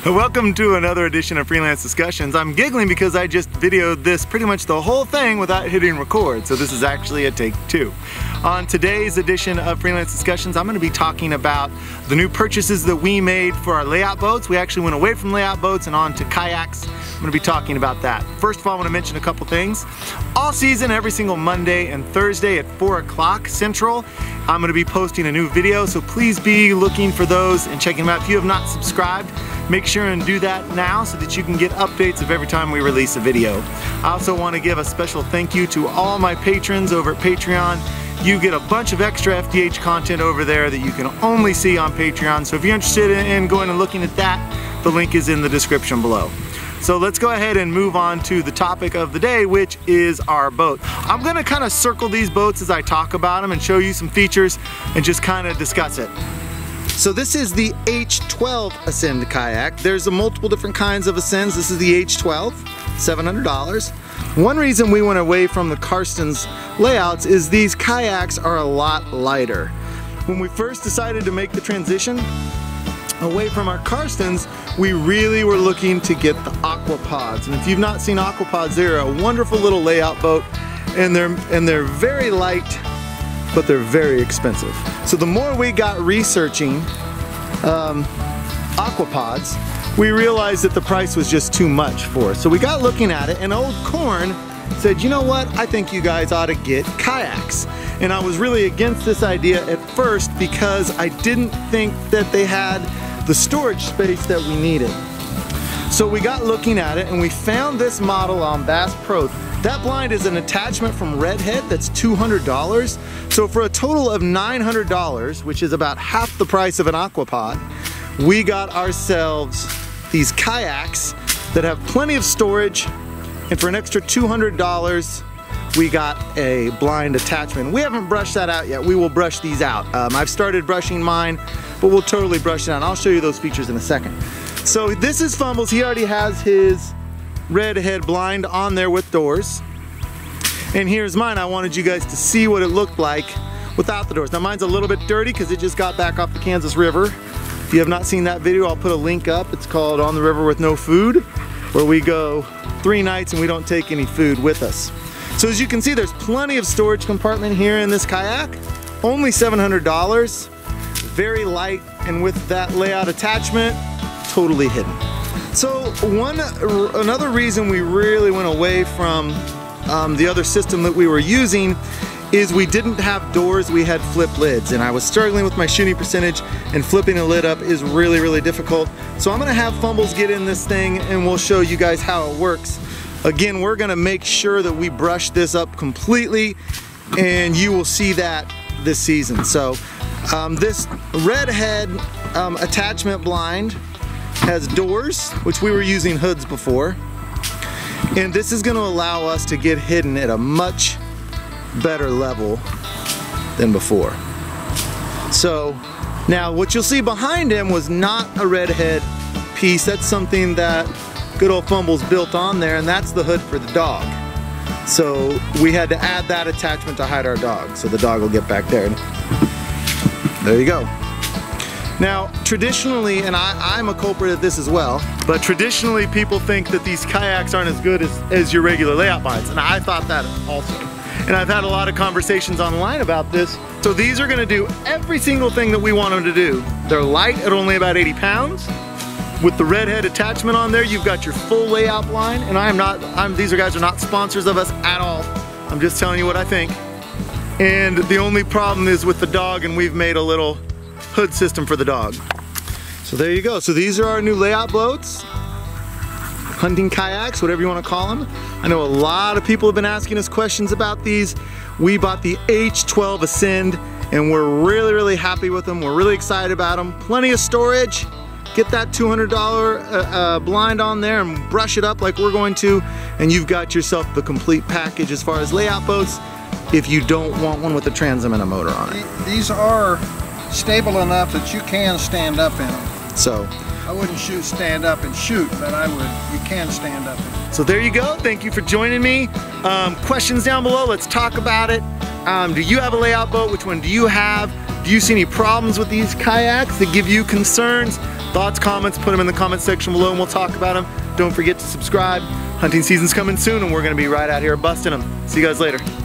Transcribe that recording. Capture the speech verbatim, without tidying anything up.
Welcome to another edition of Freelance Discussions. I'm giggling because I just videoed this pretty much the whole thing without hitting record, so this is actually a take two. On today's edition of Freelance Discussions, I'm going to be talking about the new purchases that we made for our layout boats. We actually went away from layout boats and on to kayaks. I'm going to be talking about that. First of all, I want to mention a couple things. All season, every single Monday and Thursday at four o'clock Central, I'm going to be posting a new video, so please be looking for those and checking them out. If you have not subscribed, make sure and do that now so that you can get updates of every time we release a video. I also want to give a special thank you to all my patrons over at Patreon. You get a bunch of extra F D H content over there that you can only see on Patreon. So if you're interested in going and looking at that, the link is in the description below. So let's go ahead and move on to the topic of the day, which is our boat. I'm gonna kind of circle these boats as I talk about them and show you some features and just kind of discuss it. So this is the H twelve Ascend kayak. There's a multiple different kinds of Ascends. This is the H twelve, seven hundred dollars. One reason we went away from the Karstens layouts is these kayaks are a lot lighter. When we first decided to make the transition away from our Karstens, we really were looking to get the Aquapods. And if you've not seen Aquapods, they're a wonderful little layout boat, and they're and they're very light, but they're very expensive. So the more we got researching um, Aquapods, we realized that the price was just too much for us. So we got looking at it, and Old Corn said, you know what, I think you guys ought to get kayaks. And I was really against this idea at first because I didn't think that they had the storage space that we needed. So we got looking at it and we found this model on Bass Pro. That blind is an attachment from Redhead that's two hundred dollars. So for a total of nine hundred dollars, which is about half the price of an Aquapod, we got ourselves these kayaks that have plenty of storage, and for an extra two hundred dollars, we got a blind attachment. We haven't brushed that out yet. We will brush these out. Um, I've started brushing mine, but we'll totally brush it out. I'll show you those features in a second. So this is Fumbles. He already has his Redhead blind on there with doors. And here's mine. I wanted you guys to see what it looked like without the doors. Now mine's a little bit dirty because it just got back off the Kansas River. If you have not seen that video, I'll put a link up. It's called On the River with No Food, where we go three nights and we don't take any food with us. So as you can see, there's plenty of storage compartment here in this kayak. Only seven hundred dollars, very light, and with that layout attachment, totally hidden. So one, another reason we really went away from um, the other system that we were using is we didn't have doors, we had flip lids, and I was struggling with my shooting percentage, and flipping a lid up is really, really difficult. So I'm gonna have Fumbles get in this thing and we'll show you guys how it works. Again, we're gonna make sure that we brush this up completely, and you will see that this season. So um, this Redhead um, attachment blind has doors, which we were using hoods before, and this is gonna allow us to get hidden at a much better level than before. So now what you'll see behind him was not a Redhead piece. That's something that good old Fumbles built on there, and that's the hood for the dog. So we had to add that attachment to hide our dog, so the dog will get back there. There you go. Now traditionally, and I, I'm a culprit at this as well, but traditionally people think that these kayaks aren't as good as, as your regular layout blinds, and I thought that also. And I've had a lot of conversations online about this. So these are gonna do every single thing that we want them to do. They're light at only about eighty pounds. With the Redhead attachment on there, you've got your full layout blind, and I am not, I'm, these are guys are not sponsors of us at all. I'm just telling you what I think. And the only problem is with the dog, and we've made a little hood system for the dog. So there you go. So these are our new layout boats, hunting kayaks, whatever you want to call them. I know a lot of people have been asking us questions about these. We bought the H twelve Ascend, and we're really, really happy with them. We're really excited about them. Plenty of storage. Get that two hundred dollar uh, uh, blind on there and brush it up like we're going to, and you've got yourself the complete package as far as layout boats, if you don't want one with a transom and a motor on it. These are stable enough that you can stand up in them. So I wouldn't shoot stand up and shoot, but I would, you can stand up in them. So there you go. Thank you for joining me. Um, questions down below. Let's talk about it. Um, do you have a layout boat? Which one do you have? Do you see any problems with these kayaks that give you concerns? thoughts, comments, put them in the comment section below and we'll talk about them. Don't forget to subscribe. Hunting season's coming soon and we're gonna be right out here busting them. See you guys later.